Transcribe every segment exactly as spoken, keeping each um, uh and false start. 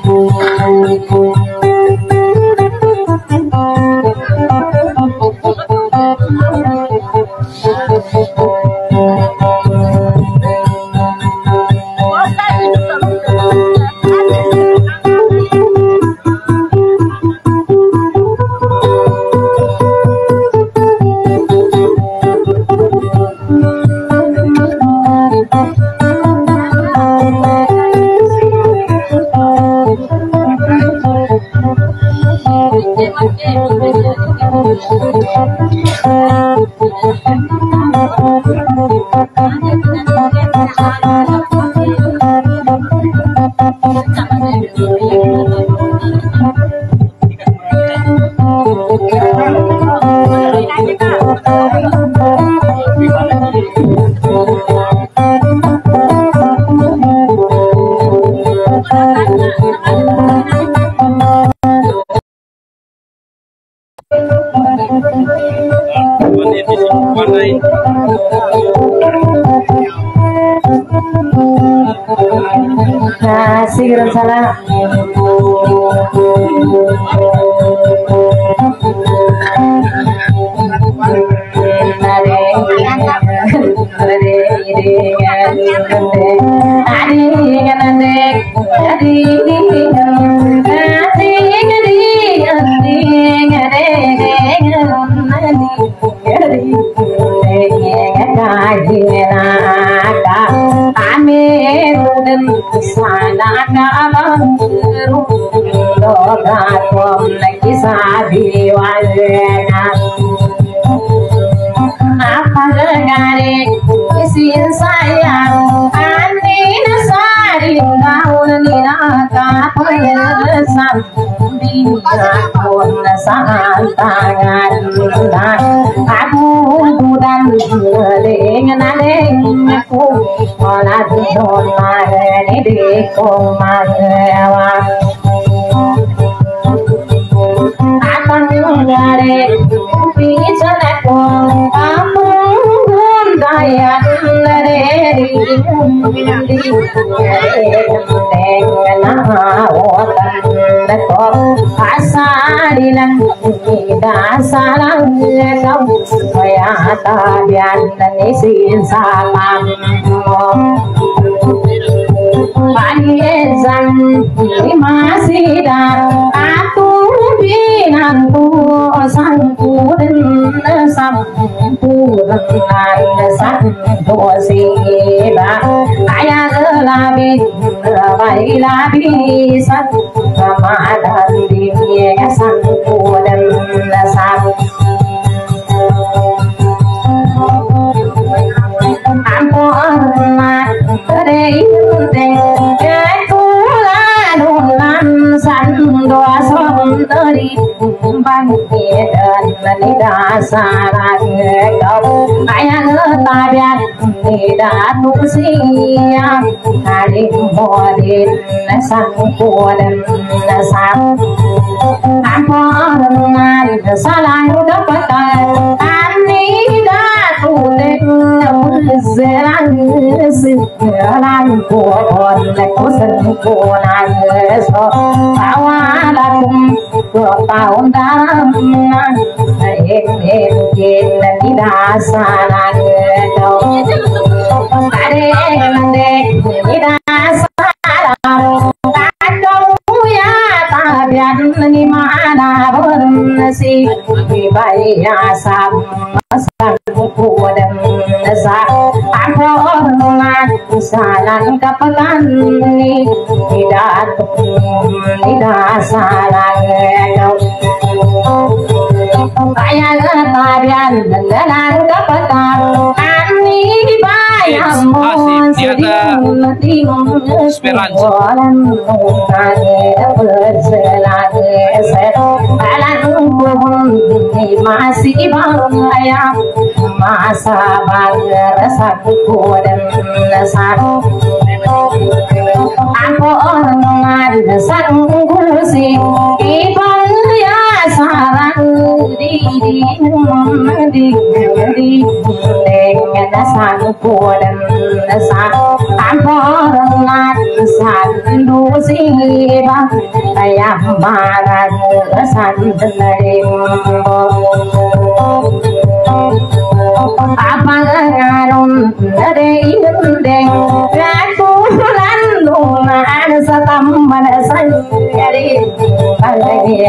Segera salah. Aku dan dengan aku malah don mare di ko mare akan ngare bisa aku kamu daya dari di dengan awatan ko asalilan dasaran kau kaya tabian nisin salam Paniezan masih dan aku binanku sangku dan sampu dan santo siba ayah lebih baik lebih sama dan dia sangku dan sam Saran kau ayah tabiat tidak siap hari modin sang kudan sang apa dengan salah dapat ani datu zeran zeran kudan kusen kudan so awalakum tahun dalam tidak salah kau ada mendek tidak salah kau ya tabiat ni mana bernasi dibayar sama sangku dan sa aku orang salah kapan ni tidak tidak salah kau ayah tabiat dalam kapan ani bayar mon Speranza masih bangaya masa bangga satu dan satu aku orang sanggup si ibang ya sarang di di di di đã sang của đêm sang anh có ngát sang đủ gì ba tay em mà ra sang đêm apa ngarun dari deng aku lan luma satam mana san dari balai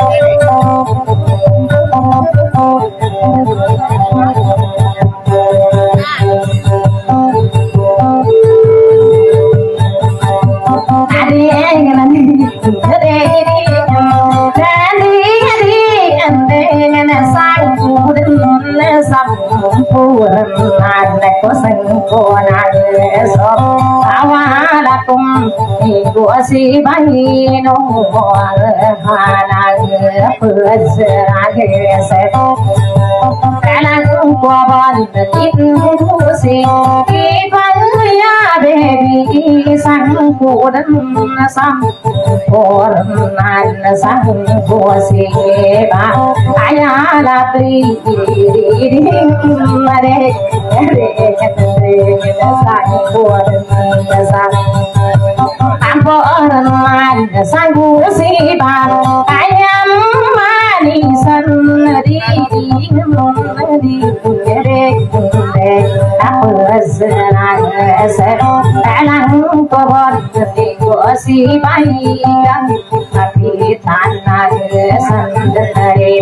adi engan dari Puran ko sangkonan so awalakum iku si bahino hanan pezrage se kalang ko ban itu si ibaya baby sangkonan sam puran sangko si ba ayala pri mare mare mare sang buat sang amporan man sang si ba ayam manisan di di di re apa senang se alang kebon di si bayi tapi tanah sendiri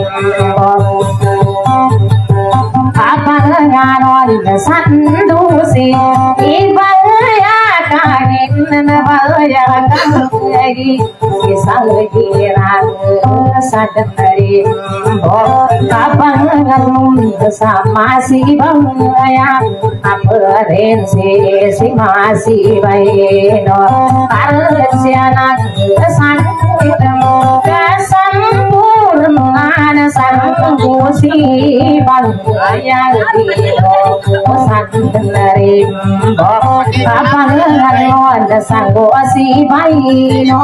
apa ngaron sandu si ibaya kain nabaya kagi kisah kiran sadari apa ngaron sama si bangaya apa rensi si masih bayno karsiana sandu kesampurnaan sanggu si bangaya sandari apa ngaron sanggu si bayno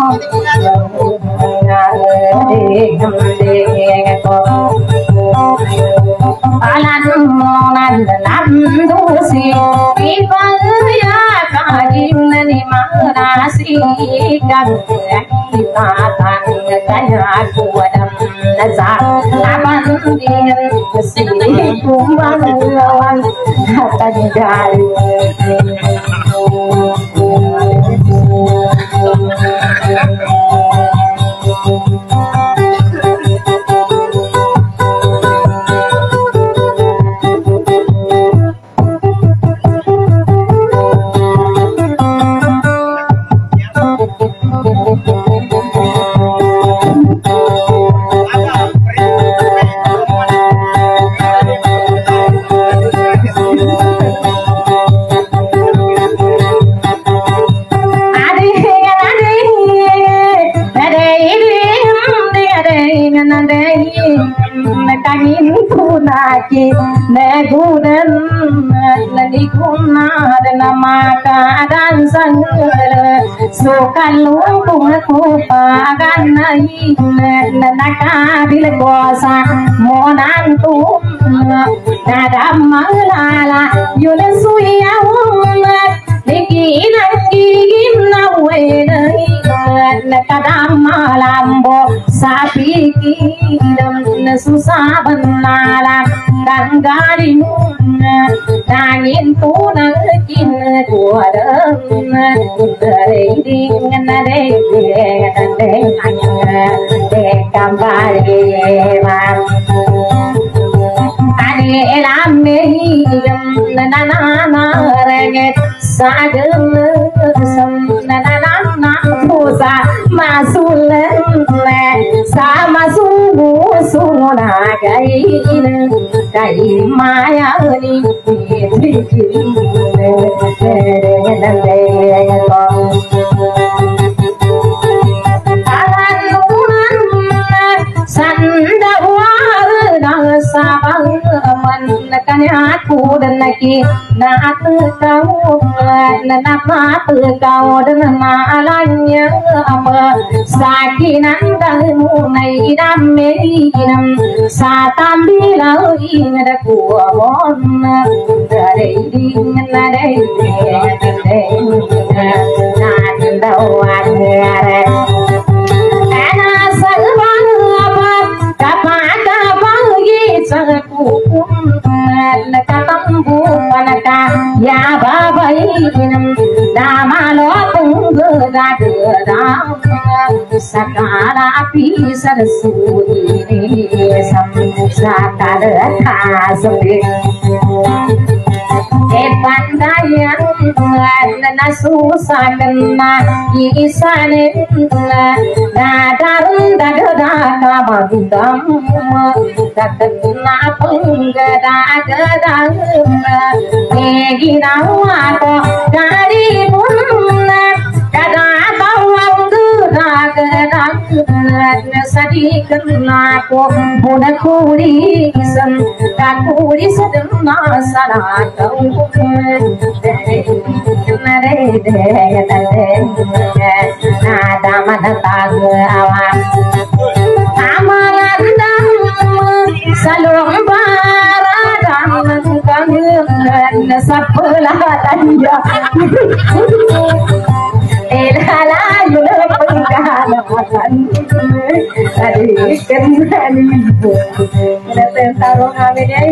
alan monan nandu si ibaya kagim ni manasi kan kita tan kaya kuadam nazar aban dengan si kumbang lawan kata jari Ki negudan lagi kunar nama keadaan sang sukalu bungaku pagan naik nanaka bila kuasa monan tu nada malala yulesu ya umat lagi nanti nawe nakadam malambo sapi kiram susah benalam dan garing nangin punang kin kuadam dari dengan dari dengan dengan dekambari mam ani elame nana nana renget sagel sam nana nana pusa masulen sama sungguh sungguh nagain kai maya ni tikin alan nunan sandawar sabang man kanya aku dan lagi nak kau nak mata kau dan malanya apa sakinan damu nai damai nam satam bilau ingat aku bon đây đi là đây để nàn đâu anh nghe ana sal ba ka pa ka ba gi sa ku la ka tam bu panaka ya ba bai nam da ma lo tung ga da sakala pi sarsu ni sam sakala tha sabi e pandayang na susah kena isane na darun dagda ka bandam dadna pangada gada e ginawa ko dari munna kada tawang gada sadi kena ko bona kuri san ka kuri sadna sala kau nare de tade nada madata awa amalanda salom baradam kangen sapla tanja elala yule pengana makan tadi kenani nete tarong amene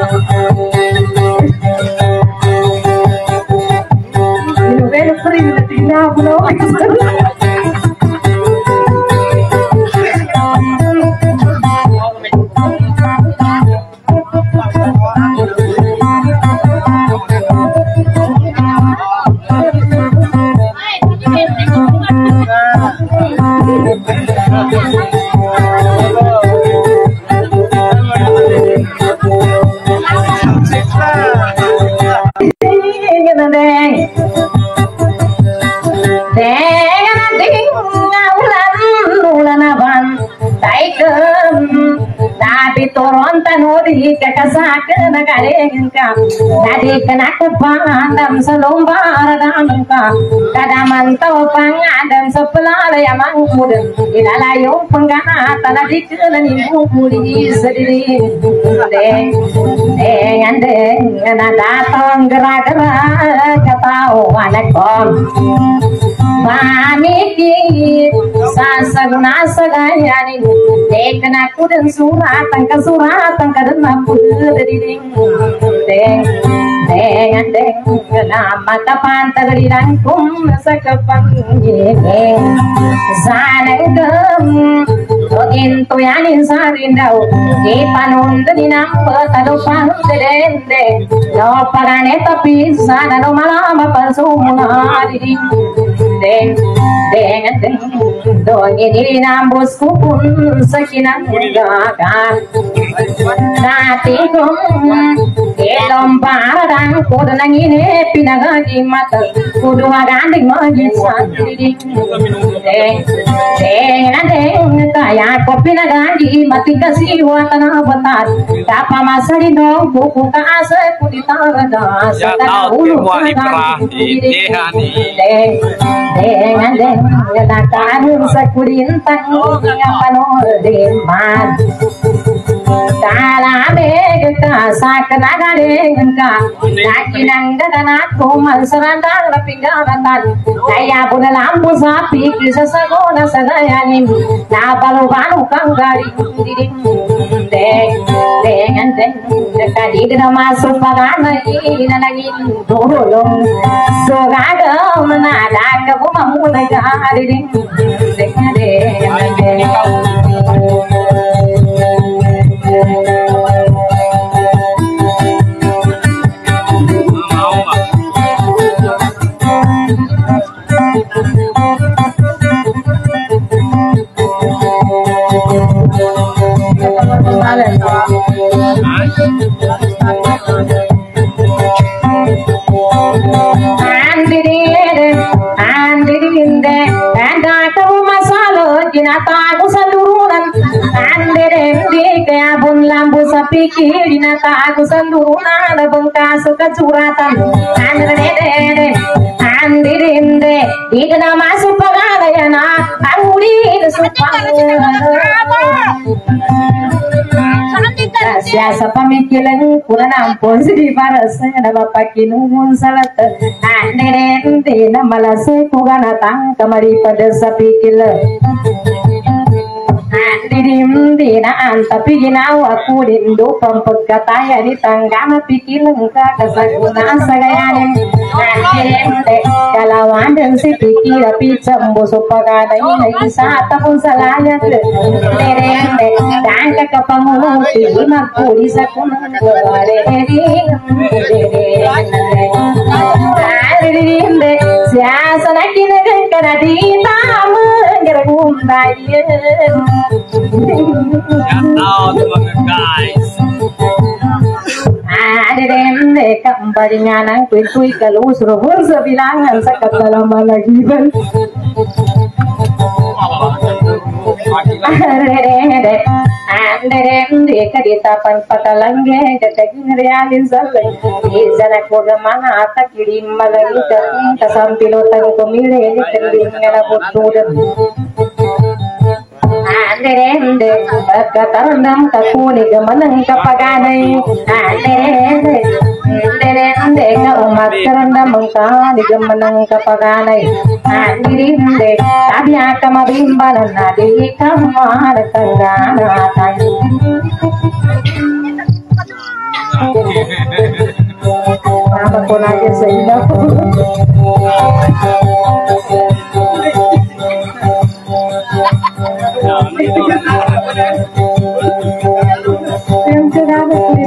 Vero prima di Napoli. Toron tanuri kakasak nagarengka dadi kenaku pandam selombar damka kadaman tau pangadam sepelah layamang muda ilalayong penggana tanadi kenani mukuli sediri deng deng andeng datang gerak-gerak katau anakom Mamiki sasaguna sagayani dekna kuden surat tangka surat tangka denam dari ding deng deng deng nama kapan tadi rangkum sakapang ye sanegam Ogin tu yanin sarindau di panun di nampa tado pan dende no pagane tapi sana no malama pasumuna di deng deng deng do ini nambus kupun sakinan gagan dati kum elom paradang kodang ini pinagagi mata kudu aganding magi santri deng deng deng kaya kopi nagandi mati kasih watana batar tapa masari dong buku kaasa kuditarada satana ulu deng deng deng natakan sakulintang panol deman kala megka sakna gadengka nakinang gadanat kuman serandang lapinggalan kaya puna lampu sapi kisah sagona sagayani na balu-balu kang garing diding deng deng deng kadi na masuk pagana ina naging tulong so gaga manada ka bumamuna ka diding deng deng deng pikir nata aku senduna ada bengkas kecuratan andrede andirinde ikna masuk pagadayana anguri supang siasa pamikiran kurang ampun sedih paras ada bapak kinumun salat ane ente nama lase kugana tang kamari pada sapi kila didim dinaan tapi ginau aku dindu pempekataya di tanggama pikir lengkap kesaguna sagayanin nanti kalau anda si pikir tapi cembu supagana ini kisah tapun salahnya terende dan kekapanguti maku di sakuna didim siasa lagi negara karena di tamu gerumbayan out guys. Ada dende kampanye nang kui-kui kalau suruh sebilangan sakat dalam lagi ban. Ada dende, ada dende kadita pan patalangge kadagin realin salle. Izana ko gamana ata kirim malagi ka sampilo tang komile ni kending ngala botudan. Ande katarandam kakuni gamanang kapaganay ande ande ande ka umat karandam kani gamanang kapaganay ande ande tabya kamabimbalan nadi kamar tanganatan apa pun aja sehingga yang sudah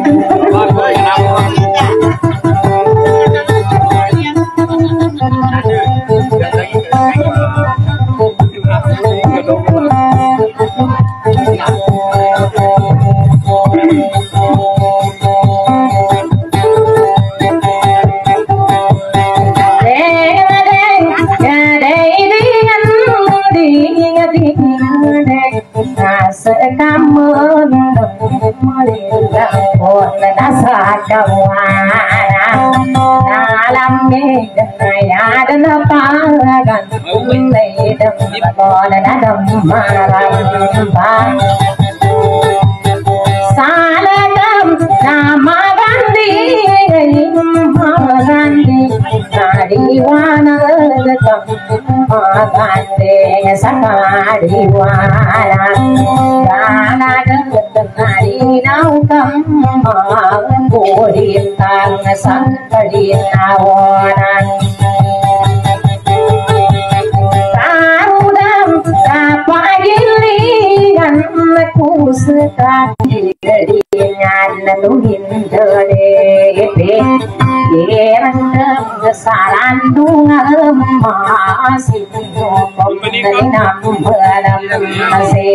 Saladam nama Gandhi Gandhi Nadiwana Gandhi Sakadiwana Gana Nadi Naukam Bodhitang Sakadinawana sekali dengan nuhin terdepe yerang kesaran dunga masih pemenang beram masih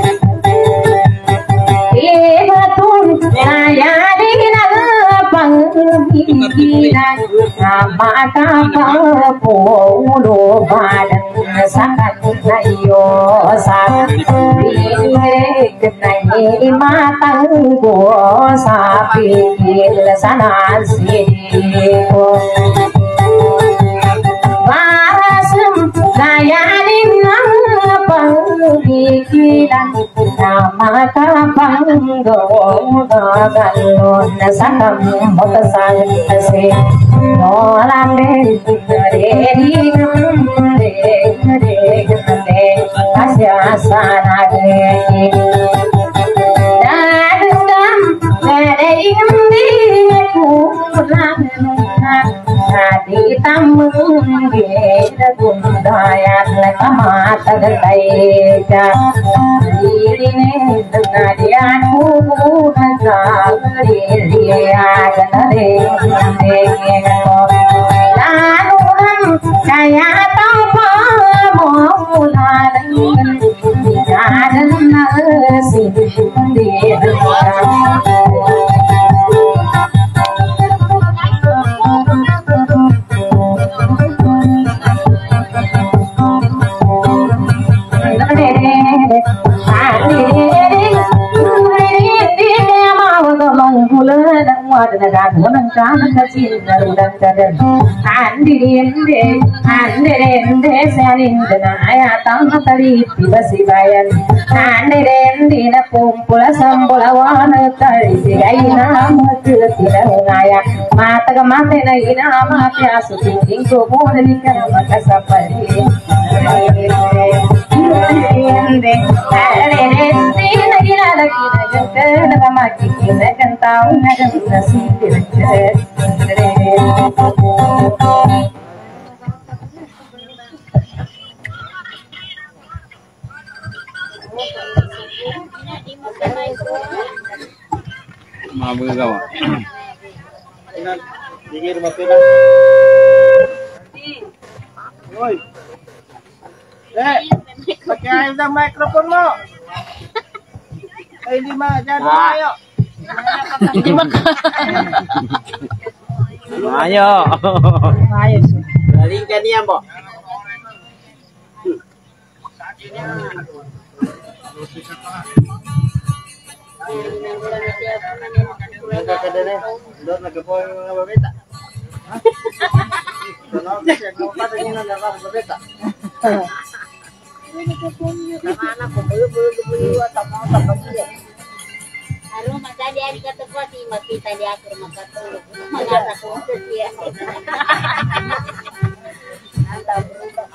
ibatun saya dinan panggilan nama kapal polo badan sangat ayo sangat kenai matang go sapi sana siko warasem layanin panggilan nama kapang go galon sakam motasang se nolang de de Asya sana ke dadam gading di kurang nadi tamung ge gundayat lakamata gaita dirine nadian ku nagari dia ganare ngeko lanuhan kaya tapa maulan jalan nasi di adanagan wanang kana kacin narudan kadan andirende andirende sanindana ayatan tari tibasi bayan andirende na kumpula sambula wana tari gaina makutina ngaya mata mate na ina mate asuting ingko modalikan makasapari andirende andirende nagina nagina jengkel nagamaki nagantau nagantasi Mabuk kau. Dikir mapila. Oi. Eh, pakai air dah mikrofon mo. Ay lima, jado ayo. Ayo. Ayo. Balingkan niya mo. Nagkakadala. Doon nagkapoy mga babeta. Doon kasi nagkakata niya na mga babeta. Mana ko bulu-bulu bulu atau apa dia. Aduh, masa dia dikata kuat di kita dia akhir maka tuh. Mana aku dia. Anda berubah.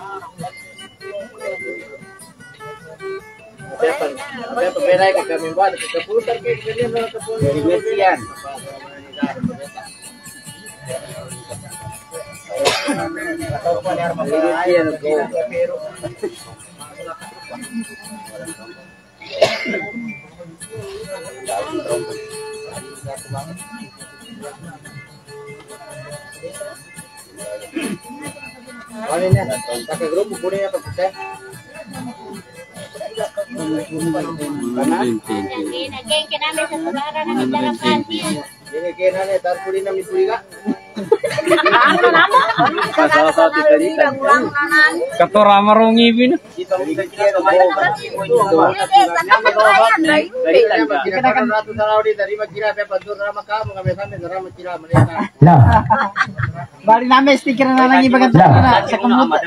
Siapa? Siapa berai ke kami buat ke putar ke kalian ke putar. Dari Mesian. Atau apa ni arma air ke Peru. Ano niya? Pakai grup bukunya apa kita? Ini kena ni tarpuli nam ni puli ka? Pasal satu tadi kan. Kata ramah rongi bin. Bali namin sticker na lang ibagat na sa komputer.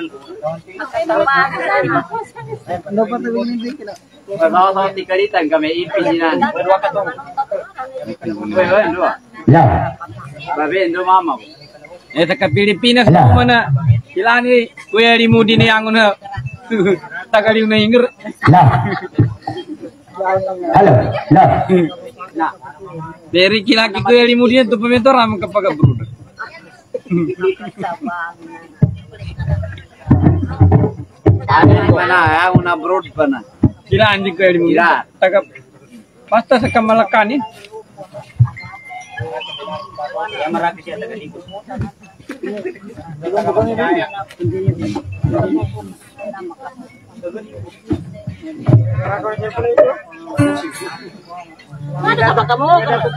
Dapat tuwing din kina. Pasal satu tikaritan kami ipinan. Berdua katong. Weh, dua. Ya. Babe, ndo mama. Eh, taka Pilipinas mo mana. Kilani kuya rimudi ni ang una. Tagaliw na ingir. Lah. Halo. Lah. Nah. Dari kilaki kuya rimudi itu pementor am kapag brud. Ada mana ya una brud pana. Kila anjing kuya rimudi. Taka pasta sa kamalakan ni. Yang merah siya taga dito. Ada apa kamu?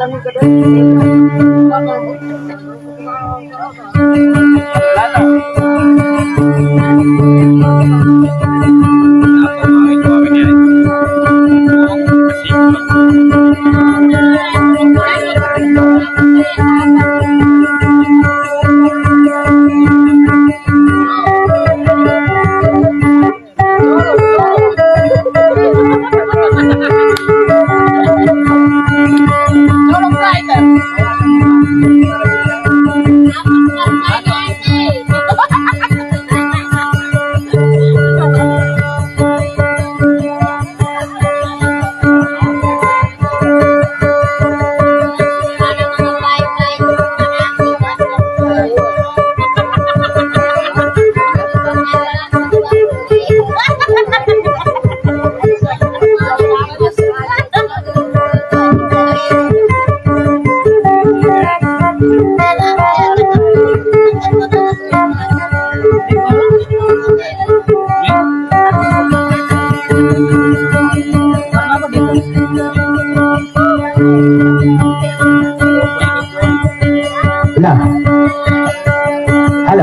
Lah. Halo.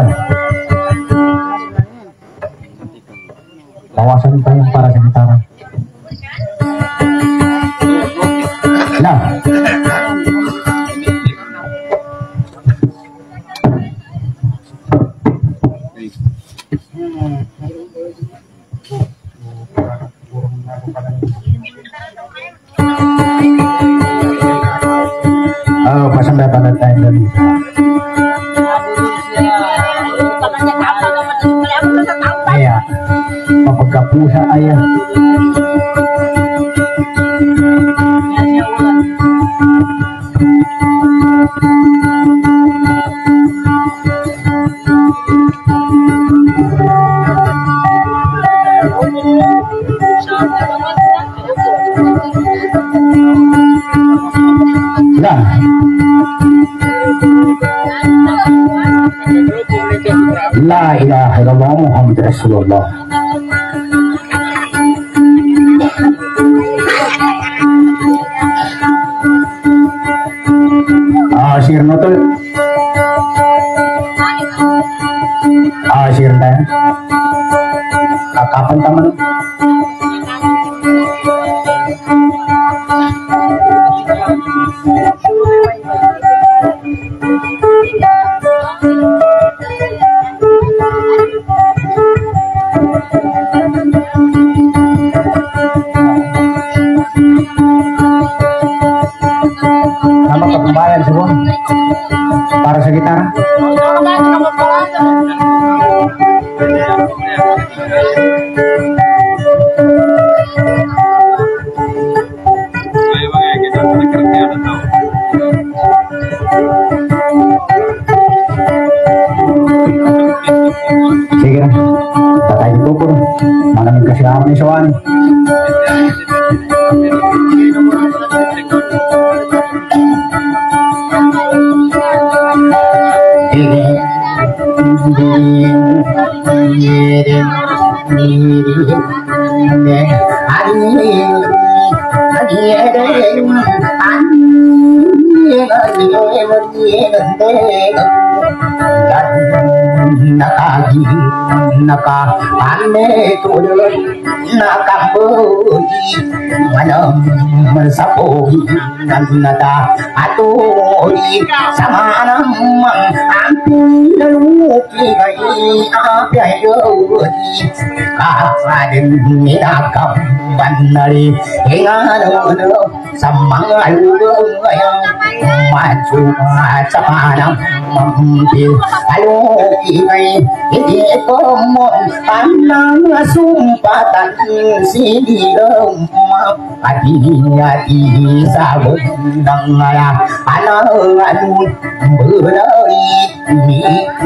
Kawasan Bayang para sementara. Lah. Oh, pasang data data Indonesia. Iya, pepegang pusat ayah. Lah. La ilaha illallah Muhammad Rasulullah. Asyir notul. Asyir dan kapan teman? Nama kekembalan semua para sekitar. Sige na, tatay ito po. Malamig kasi ako ni Soan. Nakagi naka ane tulun nakambudi manam mensapogi nanda aturi samanam ampi laluki gai api ayo kasaden minakam bandari hingano samangalu ayam maju samanam mampir aluki gai ini komon panang sumpatan sidom ati ati sabun dangaya anangan berai mi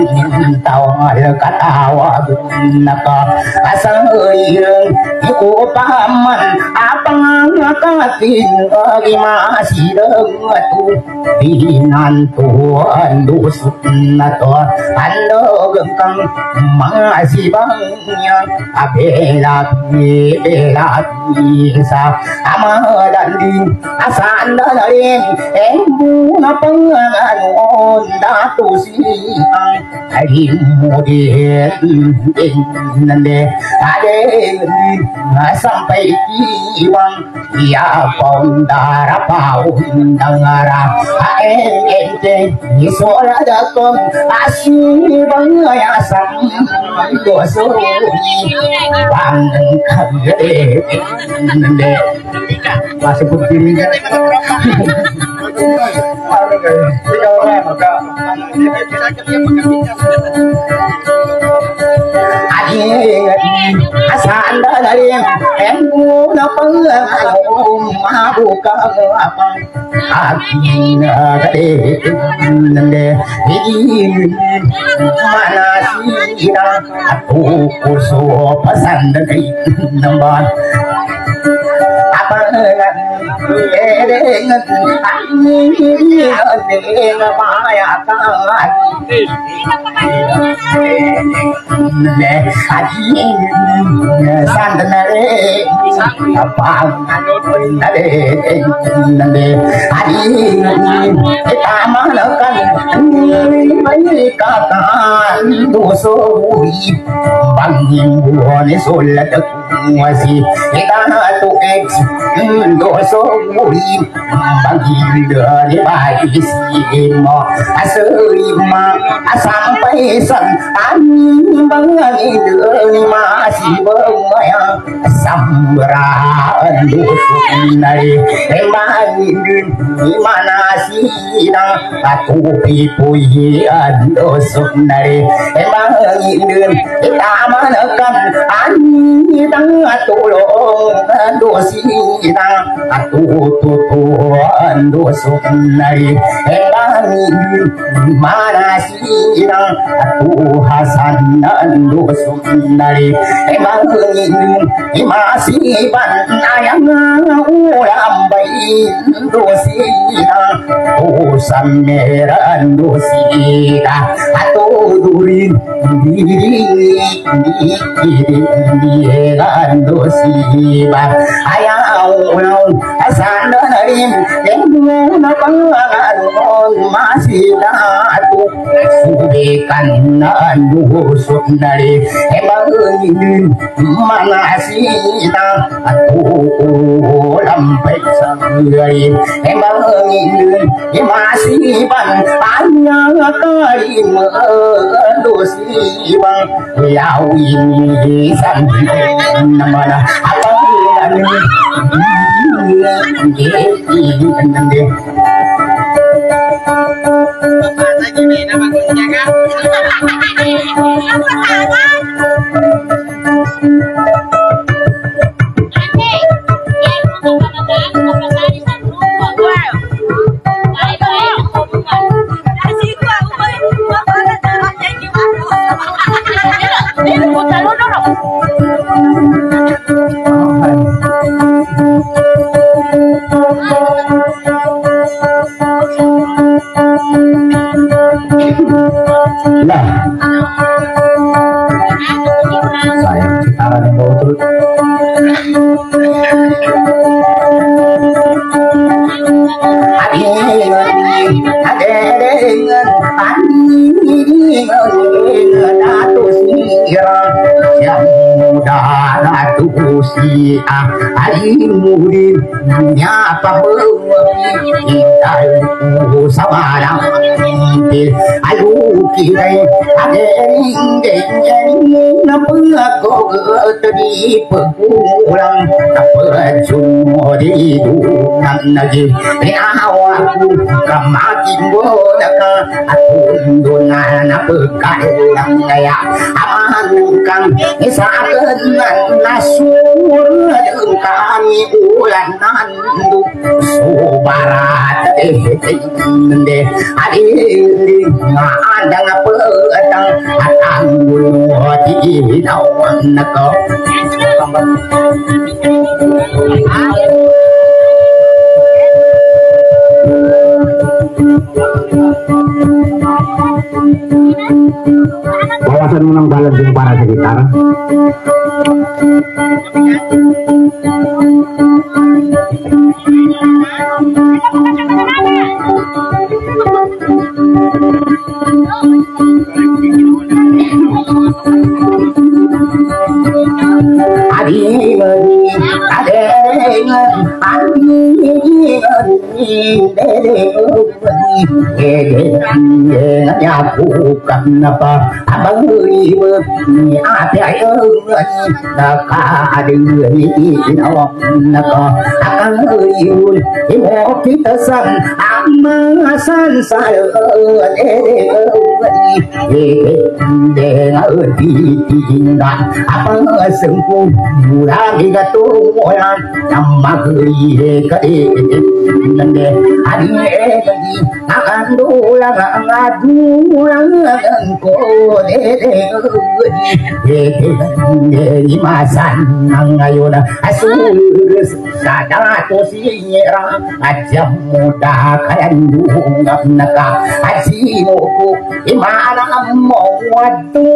tawal katawa naka asal ireng iku paman apang katin bagi masih dengatu dinan tuan dusun nato ando gengkang masih banyak abela bela bisa amadan di asan dari embu napangan on datu siang hari mudin nande ade sampai iwang ia pondara paundangara ente isola dakom asih bangaya sam dosori bang kagede nande masih begini asanda dari emu napang mabuka apa akhirnya gede nende ini mana sih aku kurso pesan dari nampak apa dengan ini dengan maya kan ne aji sandare apa nade nade aji kita malakan ini kata dosa bangin buane solat masih kita tu eks dosa murid bagi dari baik simo aserima sampai san ani bangi dari masih bermaya sambaran dusunai embangi di mana sidang atu pipui dosunai embangi kita manakan ani dang tulong dosina atu tutuan dosunai embangi mana sidang atu hasan dosunai embangi masih banayang ulam bayi dosina usan merah dosina atau durin diri diri dosina ayah ulang asal narim yang napangan masih datu sudekan dusun dari emang mana sita aku lampai sangrai emang ini masih ban panjang kali mendosi bang yau ini sampai mana apa ini ini nama kerja si ali murid nyapa bewi kita sabarang alu kirai adeng deng napungaku tadi pulang tapajung di dunan lagi awaku kamakin bonaka aku dunan pekai yang kaya amankan isakenan nasur kami ulan nandu subarat deh adi ada ngapa atang atang bulu di daun nako kawasan menang balas di para sekitar bukan apa abang ibu ada yang nak ada yang awak nak akan ibu ibu kita san amasan saya dengan ditinggal apa sengku murah kita tu orang nama kiri kiri nande hari lagi akan dolang ngadu ko di masan ngayon asul sadar to sinyera ajam muda kayan dungap naka asino ko imana mo watu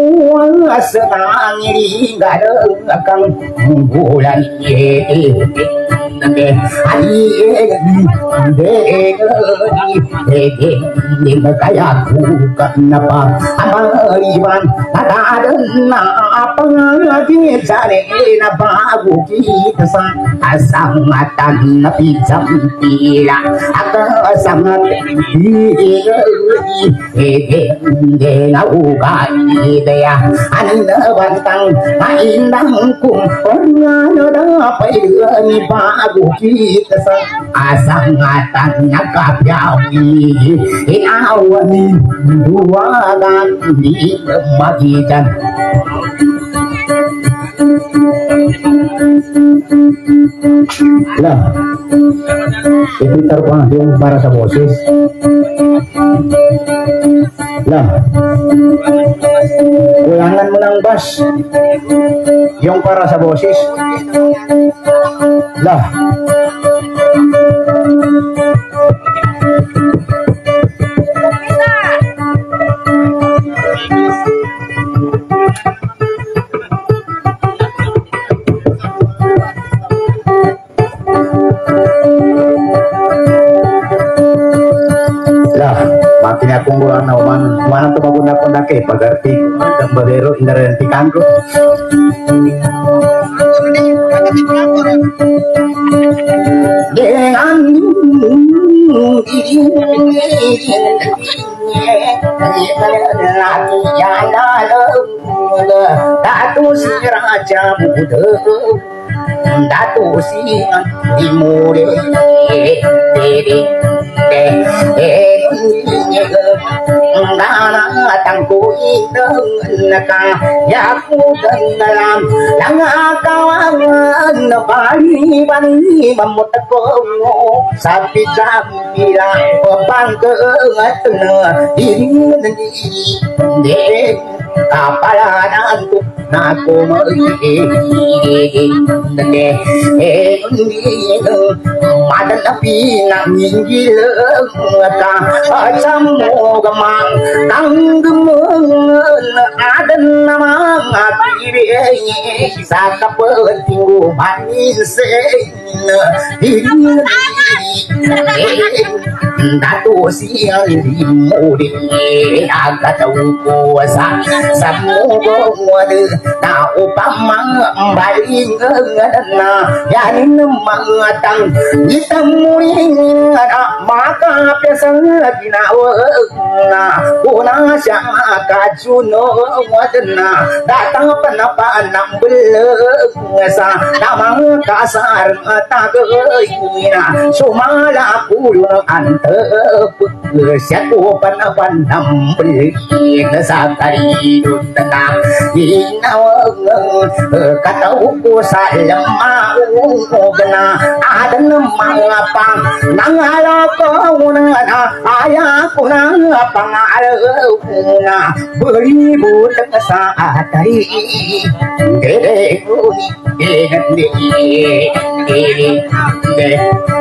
senang iri gadang akang bulan ye nande ani de de de de kaya ku kenapa amaliban ada na apa lagi cari napa aku kita sang asangatan nabi jampila agak sangat di de de nauga idea anda bantang maindang kum orang ada ni bagu kita sang asangatan nakapiawi inawani dua ganti magijan lah itu terbang yung para sa boses lah ulangan mo ng bas yung para sa boses lah makin akong bulan na uman umanan tumagunda ko na kay pagarti ang badero indarenti kanggo dengan Datu si raja muda Datu si dimure Nana tangku naka yaku dalam langa kawan bali bani mamutko sapi sampila pangke ngatna ini de kapala nantu naku mei de eh madan api nak minggil ka asamu gamang tanggung adan nama ngapire sakap tinggu manis ini datu siang dimudi agak tahu kuasa samu wadu tahu pamang baling ngana yanin mangatang ditemui maka pesang ginawa na una siya kajuno wadna datang panapa nang belasa namang kasar tagay na sumala pulo antep siyato panapan nang beli sa karidon na inawag kataw ko sa lamang na ada mga pang nangala ko na aya ko na pangalaw na beribut sa atay de de de de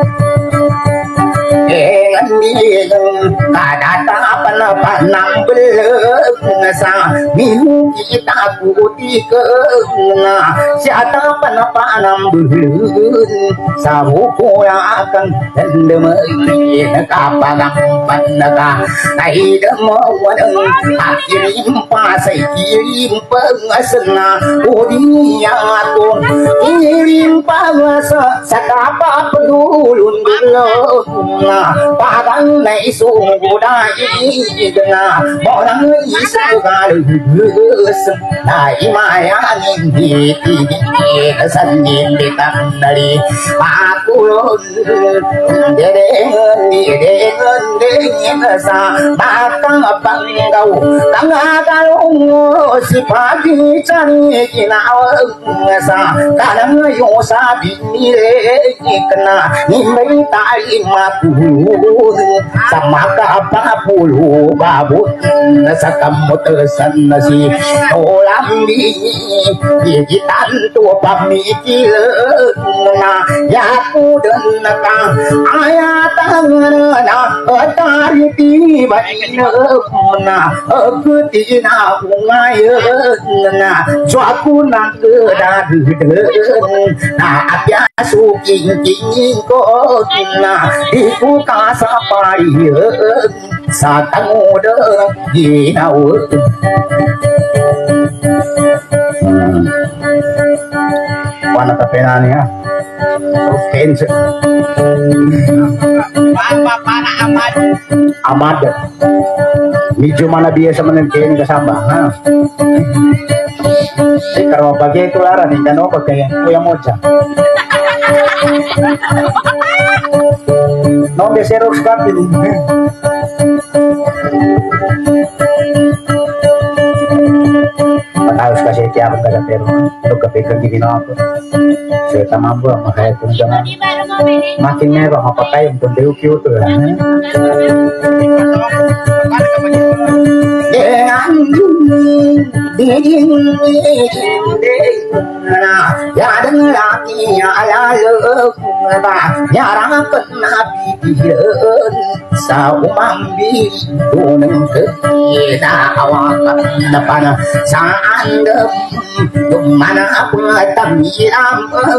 kadata panang beleng sa minu kita putih ke siapa panang beleng sa buku yang akan dendemai kapagang pandaga ay demo wadeng akirim pasay kirim pengasena udinya akon kirim pangasa sa kapa pedulun belong pagang na isunggo dahil na morang isugalus na imayanin hiti sanin bitang dari pakulon dereng dereng dereng sa batang panggaw kangagalong si pagi cari kinawang sa kanang yung sabi nire ikna nimay tayo mapulun sama kapapulu babut sa kamutusan na si tolang di gigitan to pamikil na yaku dan nakang ayat na atari ti baina na akutina ungayo na suaku nang kedadu na apya suking king ko na iku kasapai sa tangoda ginaw Wana tapena niya Kense Para Ahmad Ahmad medyo mana biasa menengkin kasama ha eh karena bagai itu lara nih kan apa kayak kuya mocha no de xerox copy harus kasih tiap kada pero lo kepekan gini apa saya sama bu makanya pun jangan makin mewah apa kayak pun deu kiu tuh dengan dingin ya dengan laki ya lalu ya rapat nabi biar sau mambi uneng kita awak depan sandem mana apa tamiram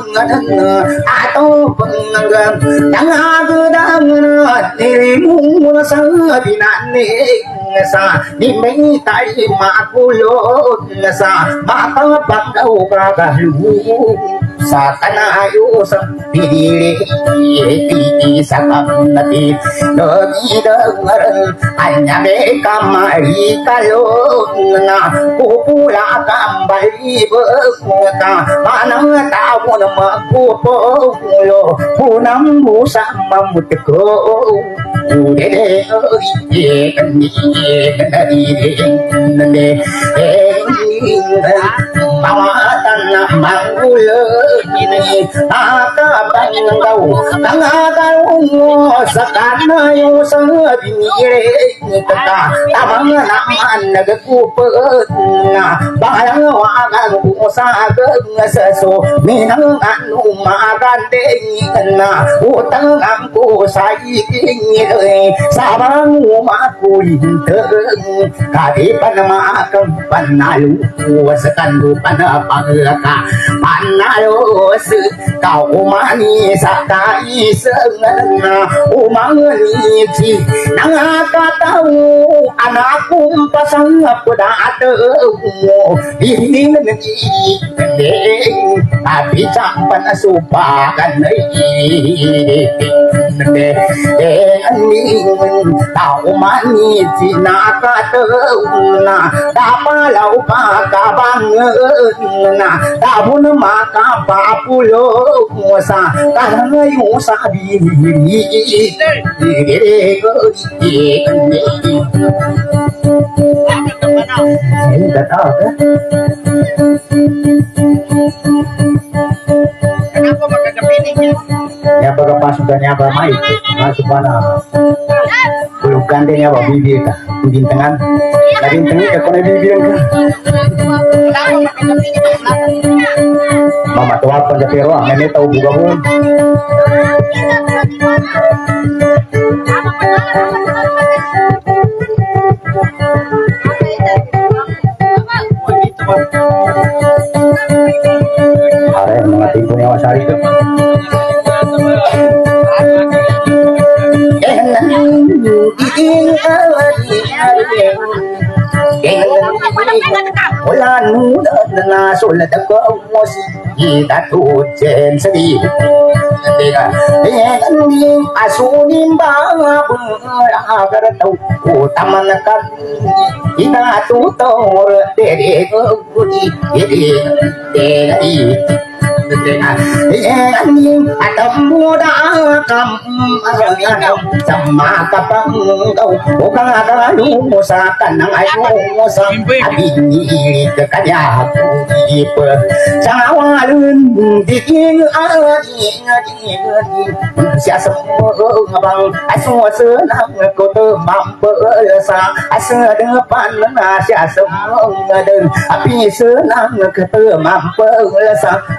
atau penganggap jangan kedangan dirimu sabinane sa diminta makulot sa mata pagdaw kagalu sa tanayos pinili iti sa kapnati nagidang anyabe kamari kayo na pupula kambali bukta manang tao na magpupulo punang musa mamutiko Ude oye ni ni bawatan mangulo ini akaban kau tangakalungo sakana yung sabinire kata tamang naman nagkupot na balang wagan usagang saso minang anu magandeng na utang angko sa iking sabang umakulinteng kadipan makang panalo wasakan panapagaka panalo kau umani sa kaisang umangiti nangakataw anak kong pasang pudate mo hindi nagiging tapi campan asupakan na tao maniti nakatauna tapalaw kakabangan na tabo na makapapulo sa kanayo sa bibili enggak tahu kan kenapa pakai kepiningnya ya baga pasok dan ya baga mai masuk mana belum gandeng ya baga bibir ka bintangan laging tangi ka kone bibir ka kenapa pakai kepiningnya mama tuwa pa ja pero ngene tau buga mo are mga tingko ni wasari ka wala nuda na sulat ako mo si kita tujen sedih tega dengan asunin bang agar tahu utaman kan kita tutor dari gudi jadi dari dengan atam muda kam sama kapang kau bukan ada musa kanang ayu musa abini kekaya ipe cawalun diking ali ngadi sia semua bang asu senang kau mampu sa asu depan na sia semua ngade api senang kau mampu sa asu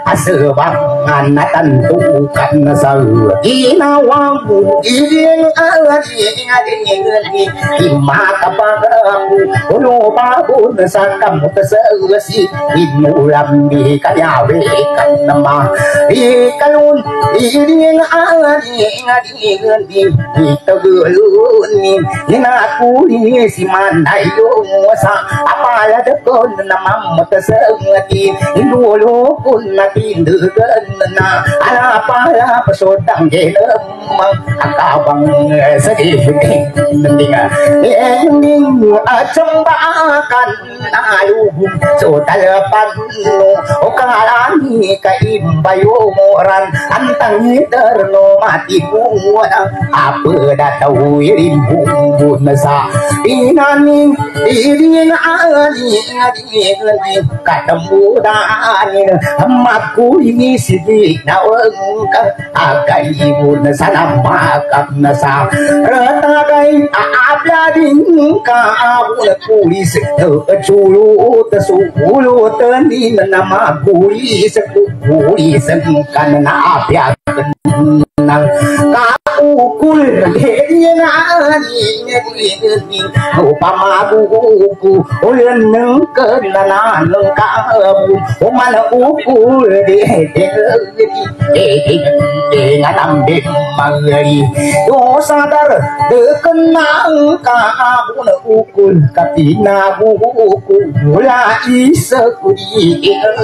kebangan tentukan seur ginawa ging aling aling di mata pagamu ulo babun sakam keseusi inulam di kayawe kan nama di kalun iring aling aling di tegulun ina kuli si mandai yo sa apala dekon nama keseuti indulu pun natin degen na ala pala pasodang gelem akabang sedih mendinga ending acembakan ayuhum so talapan o kalani kaimbayo moran antang terno mati kuwana apa datau irin bumbun sa inani irin ali ali ketemu dan emakku ini sidik nawengka agai ibu sana makam nasa retagai ablading ka abul kulis culu tesulu tenin nama kulis kulis kan na apya nang ukul hedian ani ngedi upama buku ulen nengken nana nengkabu umana ukul de de de de ngatam de mangari do sadar de kenang kabu na ukul katina buku la isakudi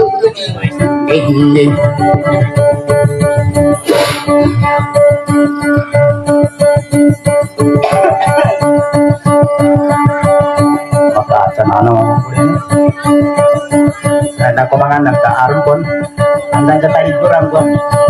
de maka cenano ada komangan dan ke arum pun anda kata kurang pun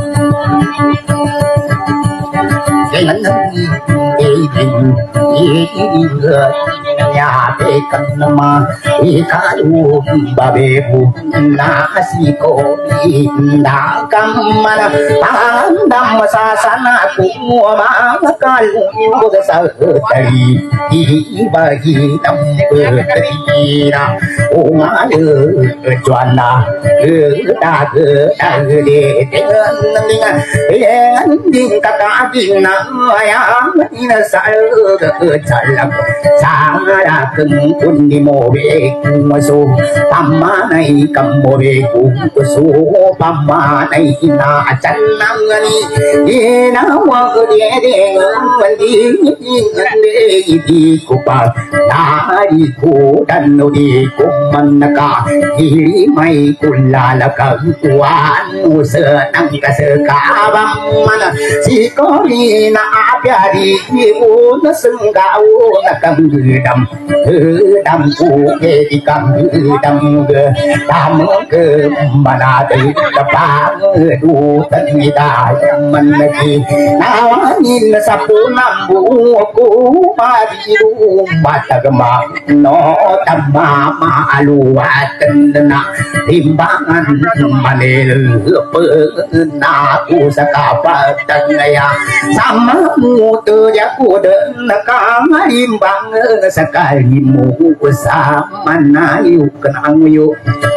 nyate kenema ikalu babebu nasi kopi ndakam mana pandam sasana kumama kalu sahutari ibagi tampetira umalu juana da de dengan ending kata dina ayam ina salu kecalam sangat kengkun di mobe kumaso pamanai kamobe kumaso pamanai ina canangani ina wagde mandi ngande di kupa dari ku dan di kumanaka diri mai kulalaka kuan senang kasekabang mana si korina apiari ibu senggau nakam gedam gedam kuke ikam gedam gedam ke mana dari depan du tanida menegi nawanin sapu nambu ku madiru batagma no tamma maluatan na timbangan manel pena ku sakapatan ya sama mutu ya kuda nakangalimbang sekali mu sama nayu kenang yuk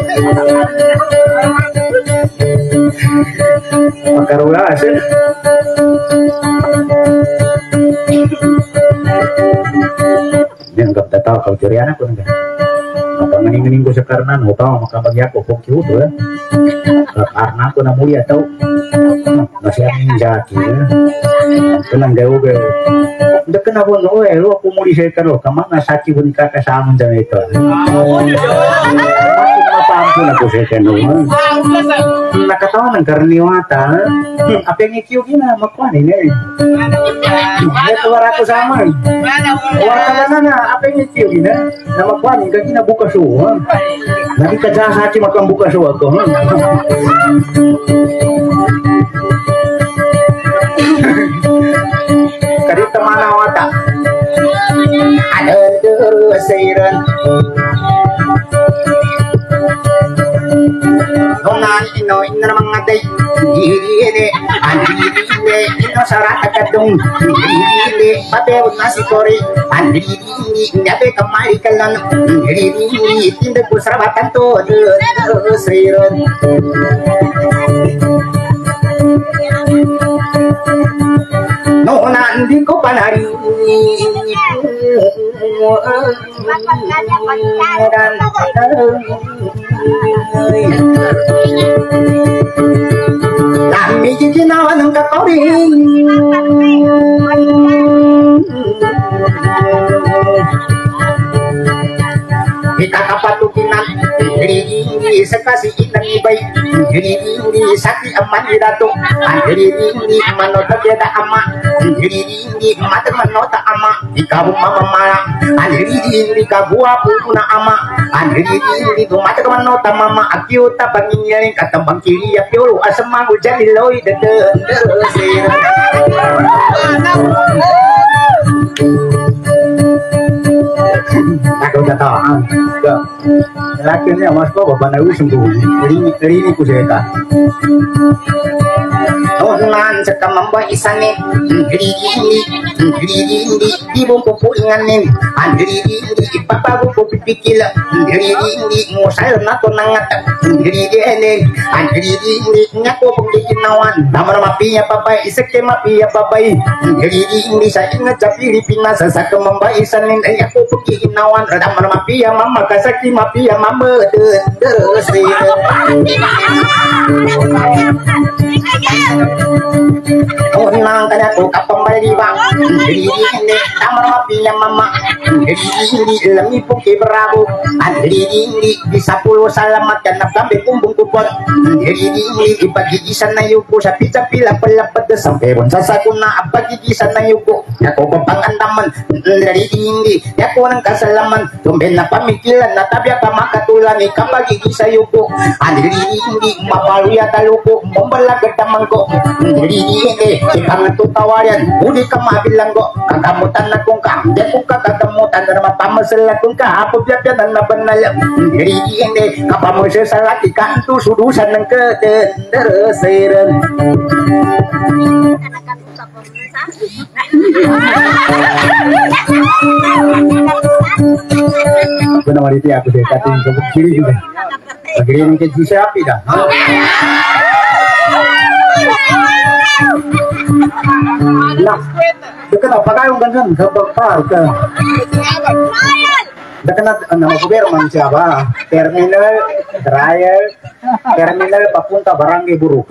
makarula sih dianggap tahu kau curian aku enggak maka mening-mening gue sekarang mau tahu maka bagi aku kok itu ya karena aku nak mulia tahu masih angin jaki ya tenang jauh be udah kenapa no eh lu aku mulia saya kalau kemana sakit pun kakak sama dengan itu apa ampun aku saya kena nak ketawa nang karniwata apa yang ikut gina makwan ini dia keluar aku sama warna mana apa yang ikut gina nama kwan ini gina buka show nanti kerja hati makan buka show aku kari temana wata ada seiran Nona ino ina mga day iri iri ani Andrine ino sarata kadung Andrine pape nasi kori Andrine nyabe kamari kalan Andrine tindak busrabatan to Sriron no nandi ko panari Lami ginawa ng kakori Ikakapatukinan Diri sekasi inang ibay Diri sakti aman irato Diri manota tiada ama Diri mata manota ama Ikaw mamamara Diri kagua pupuna ama Diri mata manota mama Akiuta panginyaring katambang kiri Akiulu asamang ujani loy Dede Aku dah tahu, ah, laki ni amas ko bapak nak usung tu, ini ini ku cerita. Oh nan sekam membuat isane, ini ini ini ini ibu pupu inganin, ini ini papa pupu pikir, ini ini musal nak nangat, ini ini ini ini ngaku pikir nawan, nama mapinya papa iseknya mapinya papa, ini ini saya ingat jadi Filipina sesak membuat isane, aku pikir nawan, nama mapinya mama kasaki mapinya mama terus oh nang kaya ko kapambali bang jadi ini kamar mapinya mama jadi ini lami puki bravo jadi ini bisa puluh salamat kan sampai kumbung kupon jadi ini ipagi isan na yuko sa pizza pila palapat sampai pun sasakuna apagi isan na yuko ako papangandaman dari ini ako nang kasalaman tumben na pamikilan na tabi ka makatulan ni kapag isa yuko jadi ini mapaluya taluko membalagad tamang ko jadi ini ikang tutawaran uli ka mabilang ko kakamutan na kung ka di kung kakatamutan na mapamasalat kung ka apo biya na nabanala jadi ini kapamusasalat ikanto sudusan ng katenderasiran aku nama itu aku dekatin ke kiri juga bagian ke siapa dah nah kenapa kau gangan ke bakar ke dekat nama Kuberman siapa terminal dryer terminal papunta barang buruk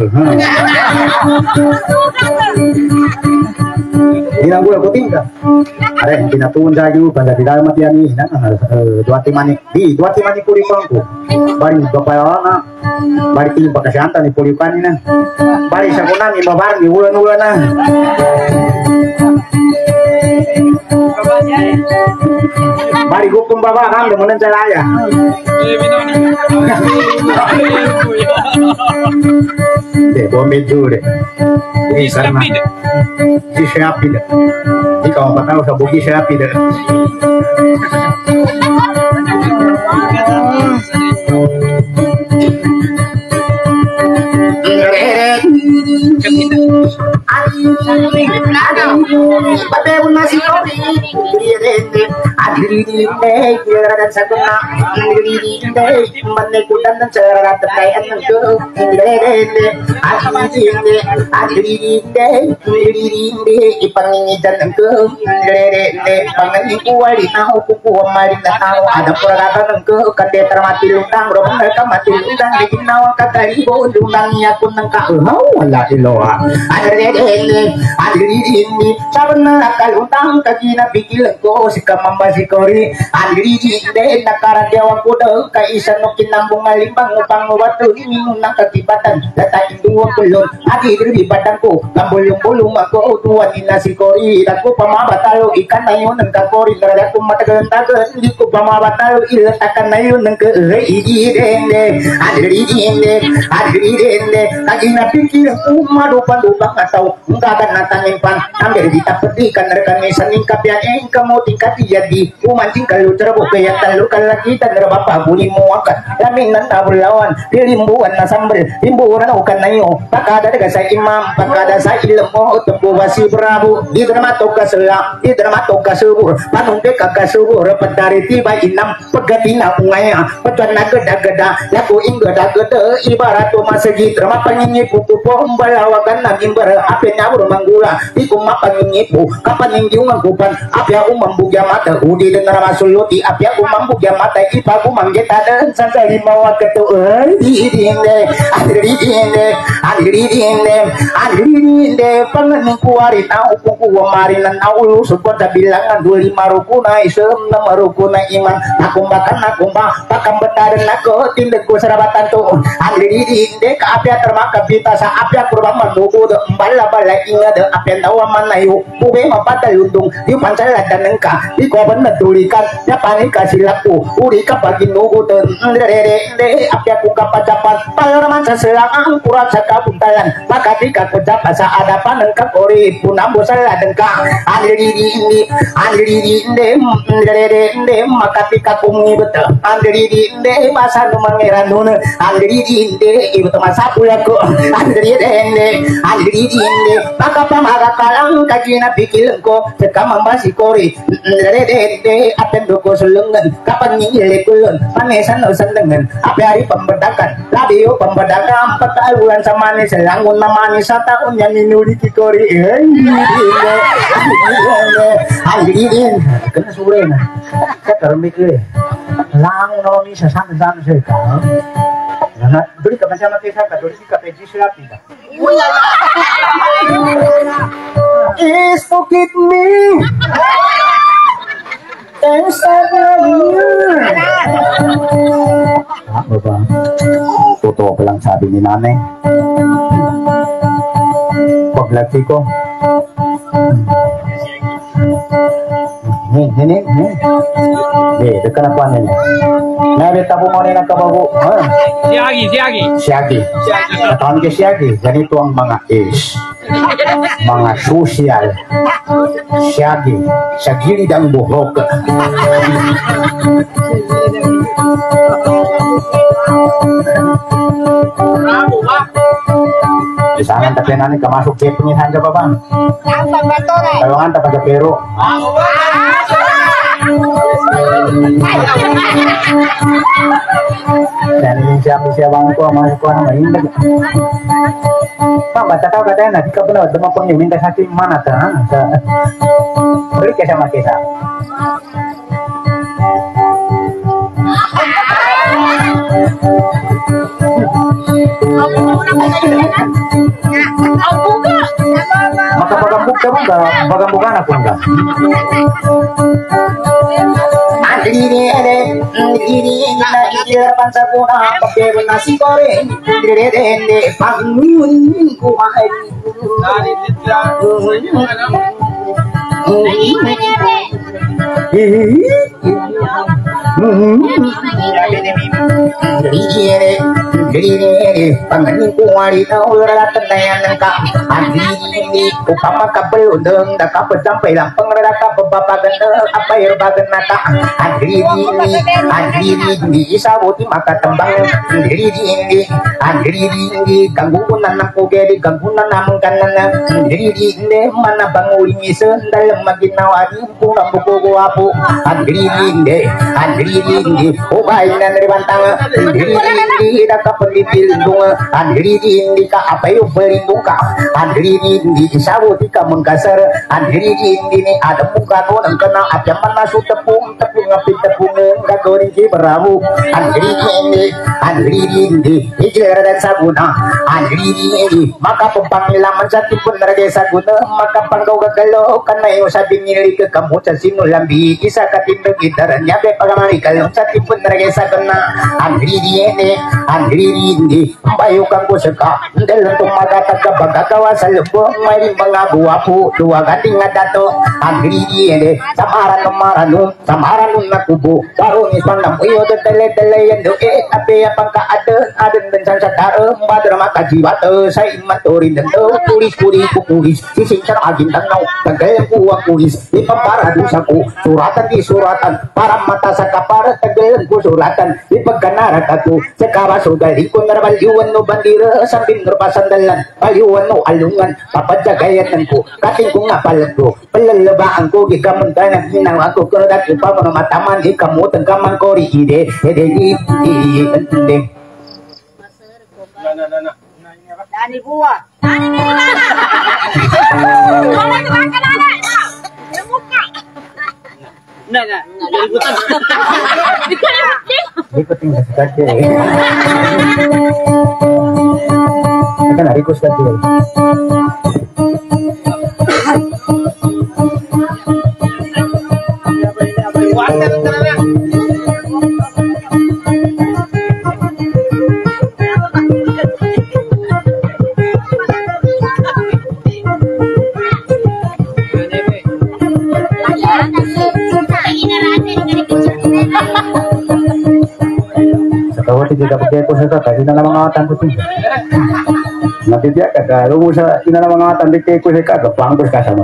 Inang gue puting ka. Are pinatuon sa iyo banda tidak mati ani na dua timani di dua timani puri pangku. Bari bapaya na. Bari ti bakasanta ni puri pani na. Bari sa kunan ni babar ni ulan-ulan na. Bari gukum baba kam demunan calaya. De bombe jure. Ini sama. Si rápida. E calma, para o sabor que rápida. Pakai nasi kopi, adiri di deh, kira dan sakuna, adiri di deh, menekutan dan serat terkait dengan deh, adiri di adiri di deh, adiri di deh, ipangin dan engkau, deh deh, panggil kuali tahu kuku mari tahu, ada perkataan engkau, kade termati lundang, rombong mereka mati lundang, bikin nawang kakari bo, lundangnya pun engkau, mau lah iloa, adiri deh, adiri di sabana kalutang kagina pikil ko si kamamba si kori andiri jinde nakara dewa kuda kaisa no kinambung alimbang upang watu minum nang katibatan data induwa kulon adi diri badang ko kambulung bulung ako tuwa ni nasi kori dako pamabatalo ikan na yun ng kakori nara ko matagal-tagal hindi ko pamabatalo ilatakan na yun ng kaidi dende andiri jinde andiri dende kagina pikil ko marupan upang ataw gagan na tanimpan ambil kita petikan rekan seningkap yang eng kamu tingkat jadi umancing kalau terbu kaya talur kalaki dan bapak buli muakan laminan tabulawan pilimbuan na sambel limbuan ukan nayo pakada daga sa imam pakada sa ilmu tembu wasi prabu di dramato kasela di dramato kasubur panung deka kasubur pedari tiba inam pegatina ungaya petuan nageda-geda laku inggeda-geda ibarat masjid drama pangingip pupu pembalawakan nagimber api nyabur manggula iku mapangingipu kapan inggiung angkupan api aku membuka mata udi dengar masuluti api aku membuka mata ipaku manggeta dan sansa limawa ketu didinde adridinde adridinde adridinde panganing kuari tau kuku wamarinan naulu support bilangan dua lima rukuna isem nama rukuna iman aku makan aku mbak pakam betaran aku tindaku serabatan tuh adridinde ke api termaka pita sa api aku rumah nubu de bala bala ingat de api tawa mana yuk bube mapata lundung di pancala dan engka di koban tulikan ya panik kasih laku uri kapagi nubu de ndere de api aku kapacapan palaman seserangan kurang saka buntalan maka tika kejapa sa ada panengka kori punambo salah dengka adridinde adridinde ndere de maka tika kumi betul adridinde masa numangeran nuna adridinde ibu masa pulaku adridinde adridinde maka pamaga kalang kajina pikilengko seka mambasi kori ndere atendoko sulungan kapan ngile kulun panesan sendengan api hari pembedakan labio pembedakan petaluan sama nih selangun namanya sata unya minuri kikori adridinde adridinde kena surena sekarang mikir lang nomi sesan-san sekal nah beri ke macam kita ka beri ke peji serapi dah is forgive me and start ah baba foto ko lang sabi ni nanay paglaki ko nih ini nih deh dekat apa nih nah beta po mo na kabago Siagi, siagi. siagi tahun ke siagi ganito ang mga is mga sosial siagi sa gilid ang buhok di sana tapi nanti kemasuk ke penyihan ke babang tawangan tak pada pero dan ini siapa siapa aku masuk ke mana ini pak baca tahu katanya nanti kau benar demam pengen minta hati mana tak beri kisah sama kisah maka bagambuk ka ba? Bagambuk anak ko nga. Andiri ere, andiri na ikirapan sa kuna, pagkebon na si Kore, direrende, pangungunin ko ay. Giri giri panganin ko wali na ulat na yan ka andini upama kabel undang da kapal sampai lang pangrada ka babagan apa ya bagan nata andini andini isa boti maka tembang andini andini gangguan nan ko gedi gangguan namang kanan andini mana banguli misen dalam maginawa di puna buku apu andini andini ubay na ribantang andini da ka pelipilung andini ka apa yo pelindung ka andini disaboti ka mengkasar andini ini ada muka no nang kena aja mana su tepung tepung api tepung ka goring ki berabu andini andini hijrah dan saguna andini maka pempanggilan satu pun rage saguna maka panggau gagalo kana yo sabi nili ke kamu sa sinulambi isa katindag itaran yabe pagaman Mari kalau satipun tergesa kena Andri diene Andri dindi Bayu kanggo seka Dalam tumaga taga baga kawasan lepo Mari mengaku apu Dua ganting ngadato Andri diene Samaran numaranu Samaran nunakubu Baru nispan namu iyo Tele-tele yang doe Ape yang pangka ada Aden bencang sadara Badra maka jiwa Saya iman turin dan tulis-tulis kukulis Sising cara agin tanau Tegel yang kuah kulis Di pembara dusaku Suratan di suratan Para mata sakapara Tegel yang ku suratan Di pegana rakaku Sekara sudari Kunar baliuan no bandira Samping nerpasandalan Baliuan no alungan Papa jagayatanku Kating ku ngapalaku Pelelebaanku Ika muntanan Hinang aku Keredak Ipa menemataman Ika mutang kamang kori Ide Ide Ide Ide Nah, nah, nah, nah. Dani buah. Dani di mana? Mana tuh makan anak? Di muka. Nah, nah. Dari hutan. Ikutin saja. Kan hari kus tadi. Setahu tidak pakai aku saya tadi dalam mengawatan kucing. Nanti dia kagak lu musa ina dalam mengawatan pakai aku saya kagak bang terus kasama.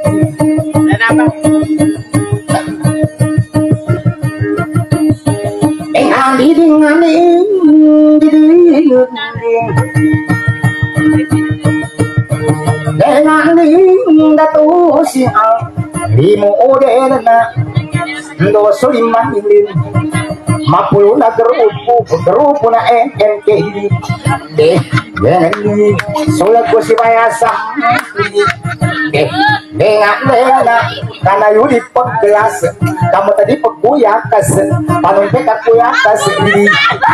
Engang diding aning diding dengan ding datu siang limo odena ndo soliman ilin mapulu na gerupu gerupu na N N K deh dengan ini solat ko si mayasa deh dengan nena karena yudi peggelas kamu tadi peguyakas panumpe kakuyakas ini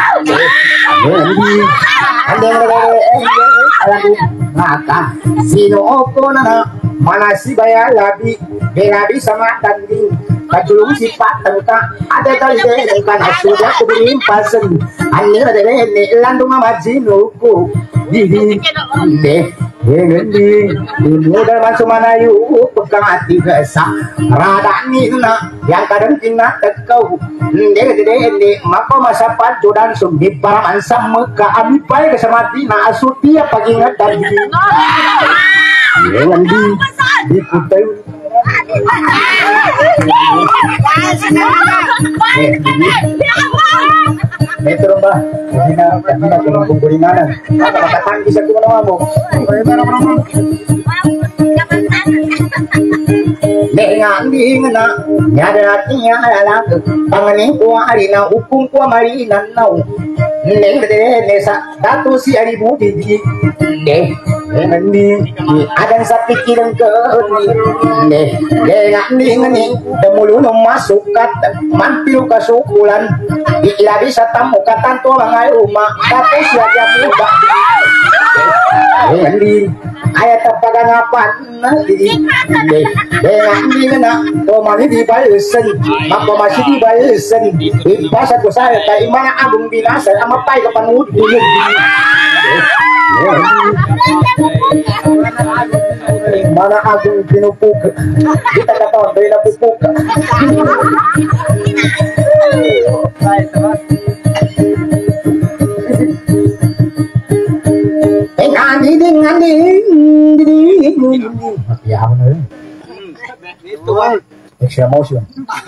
ini andeng lagu maka sino opo na mana si baya labi benabi sama tanding kajulung si patengka ada tali kan sudah kubirin pasen aneh ada ini landung majinuku dihi deh Ngendi, muda masuk mana yuk, pegang hati gesa, rada nina, yang kadang tina tekau, deh deh deh, maka masa pancu dan sumbi para mansa meka, ami pai kesamati na asutia pagi ngedan di, ngendi, di kutai. Metro mbah, dina dina kena kumpulinanan. Apa kata tangki satu nama mo? Dengan dingna, nyada hatinya adalah panganing kuah arina hukum kuah marinan nau. Neng deh nesa datu si aribu didi deh. Dengan di ada sapi kirang ke deh. Dengan dingna nih demulu masuk kat mantil kasukulan. Ila bisa tamu katan tua mangai rumah kata siaga muda dengan di ayat tapagan apa nanti dengan di mana to mani di balesen maka masih di balesen pas aku saya kayak mana agung binasa sama pai ke panut dulu mana agung pinupuk kita kata dari pupuk dengan dengan ya benar itu extra motion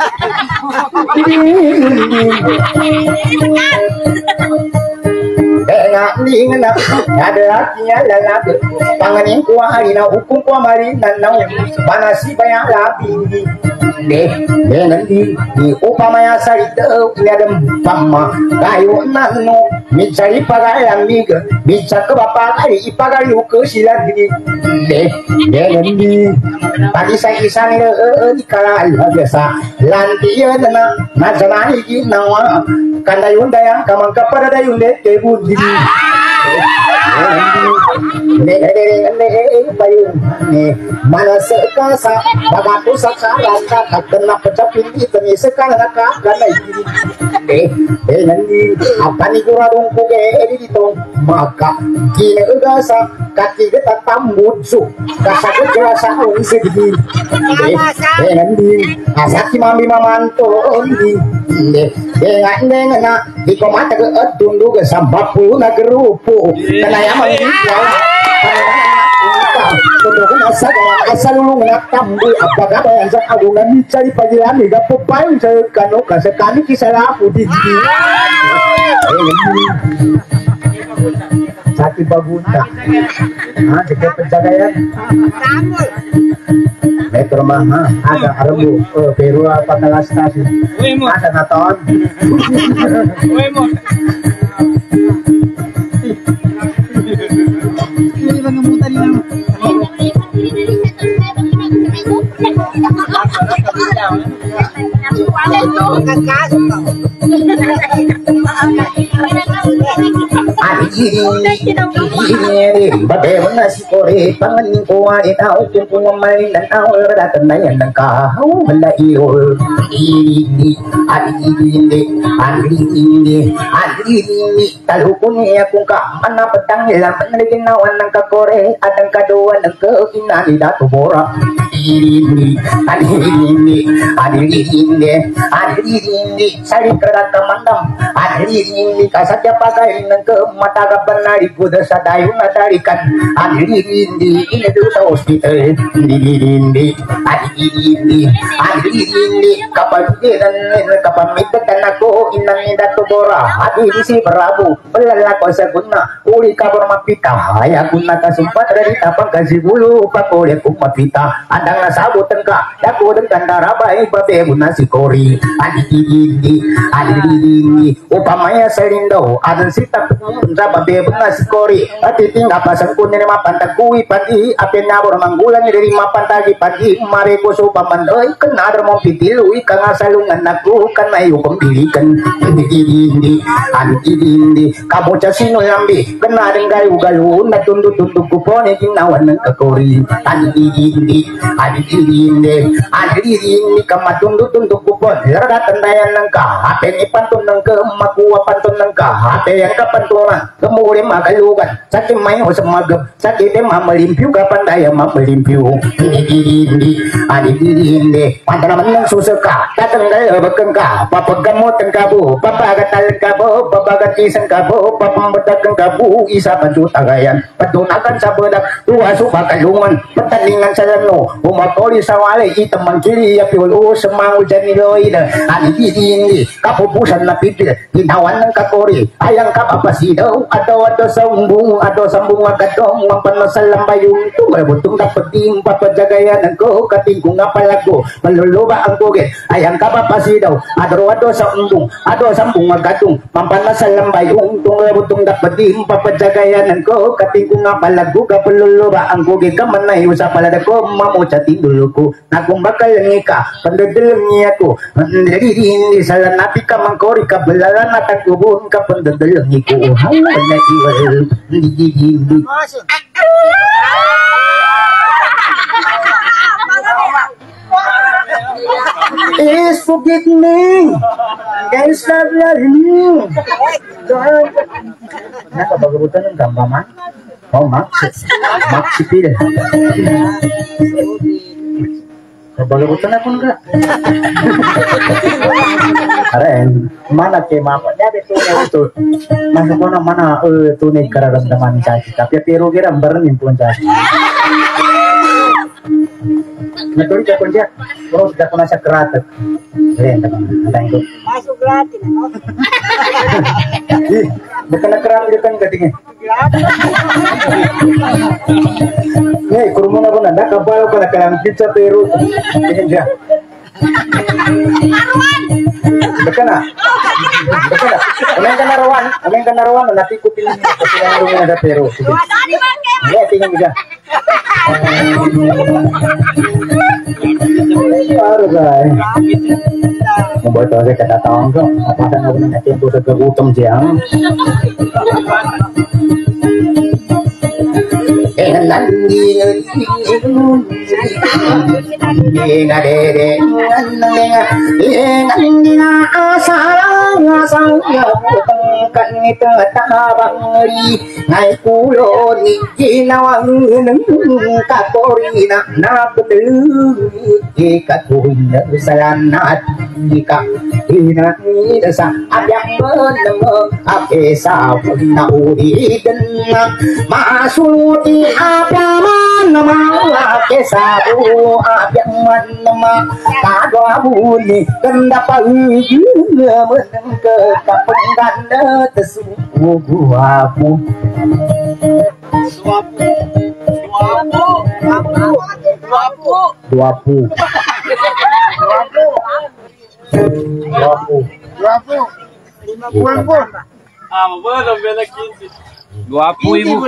dengan dengan ada artinya lalat panganin kuah harina hukum kuah marinan nau panasi banyak labi deh dengan di di upamaya sarita tiada pama kayu nano mencari pagaian miga bisa ke bapak kali ipagali ke silat di deh dengan di tadi saya isan di kala biasa lantia dana nazanani di nawa kanda yunda yang kamang kepada dayun deh tebu di mana sekasa bagatu sasaran kakak kena pecah pinti teni sekarang kakak karena ini eh eh nanti apa nih kurang kuge ini ditong maka kini ugasa kaki kita tambut su kasak kerasa ungsi di eh eh nanti asaki mami mamanto ini eh eh nggak nggak di komata ke tundu ke sabab pun nak kerupu karena yang mengikat Kemudian asal asal lu nak tambu apakah yang saya agungan mencari panggilan ni gak payung saya kanu kasih kami kisah aku di sini. Sakit bagunta, ah dekat pencapaian. Metro mah ada arbu Peru apa kelas stasiun ada naton. Bagaimana si kore panganin ko ay tao kung pumamalin ng tao ratan na yan ng kahaw malayo ini adili adili adili talo ko niya kung ka manapatang ilang panaginawan ng kakore at ang kaduan ng kainani dato bora ini adili adili adili sari kerat kamandam adili kasadya pagay ng mata kapan kuda sa dayo na tarikan adili ini dulu sa hospital adili adili adili kapaligiran kapamitan ako inang dato bora adili si Prabu pelalako sa guna uli ka mapita ay guna kasumpat dari tapang kasibulu pakole kung mapita andang nasabutan ka dako ng kandarabay babe guna si Kori adili adili upamaya sa lindo adan si tapang sa babe guna si Kori at itinga pasang kunin mapantagkuwi pagi apin nabor manggulan dari mapantagi pagi mareko so pamandoy kenadar mo pitiluy ka nga salungan naku kan may ukumbilikan hindi hindi kabocha sino lambi kenadang gayu gayu natundut-tunduk kupon e ginawan ng kakori hindi hindi hindi hindi kamatundut-tunduk kupon laratan dayan ng ka apin ipantun ng ka makuha pantun ng ka ate yang kapantunan kemuri magalugan sakit may usamagab sakit e mamalimpyo kapan daya mamalimpyo hindi hindi hindi pada naman ng susaka tatanggal bakang ka papagamotan ka bu papagatal ka bu papagatisan ka bu papambadagan ka bu isa pantutagayan patunakan sa bedak tuwa suka kalungan pertandingan sa lano umakoli sa wali itamang kiri yapiulu semangu janiloid ani hindi kapupusan na pipil ginawan ng kakori ayang kapapasidaw atau atau sambung atau sambung agadong ang panasalambayong tumabutong dapating papajagayan ng ko katingkong apalago maluluba ang bugit ayang kapapasidaw adro-adro sa umbong adro sambung agadong mampanasalambayong tumabutong dapating papajagayan ng ko katingkong apalago kapaluluba ang bugit kamanayo sa paladako mamuchating dulo ko nakumbakal nga ka pandadalang niya ko hindi sa lanapi ka mangkori ka balalan at ang kubun ka pandadalang niya ko hawal na iwal hindi hindi is forget me guys love you nakabagabutan ng gambaman oh Max Max Sipil bagabutan ako enggak karen mana ke mama dari tunai itu masuk mana mana eh tunai kararamdaman caci tapi pero kira bernin pun caci Natori ka kunja terus dah kena sakrat keren teman ada itu Masuk gratis no? ih bukan kerat itu kan gadingnya nih kurumuna pun ada kabal kalau kalam pizza peru ini dia Bukan ah, bukan ah. Ulang ka narawan, ulang ka narawan, nanti kupin yang rumah ada peru. Ya tinggal juga. Baru guys. Membuat saya kata tahu kok, apa kan aku nanti aku sekerutum jam. nanti Inga dede nanti na asal asal ya kan itu tabang li ngai kulo ni jinawang neng kakorina na betul jika tuhin salanat jika ina ina sa abyak beneng ape sa na uri den masuti abyaman nama ape sa bu abyaman nama kadwa buni kendapa meneng ke kapung ganda tesu gua pu dua pu dua pu dua pu lima puluh pun ah boleh bela kinti dua puluh ibu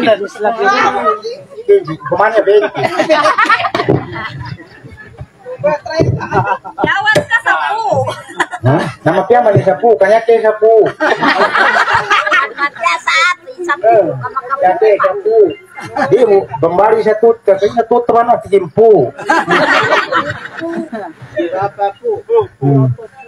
kemana benti Lawan ka sapu. Hah? Nama dia mana sapu? Kanyate sapu. Matya sapu, sapu. Eh, kanyate sapu. Dia mu kembali satu, katanya tuh teman aku jempu. Berapa pu? Hmm.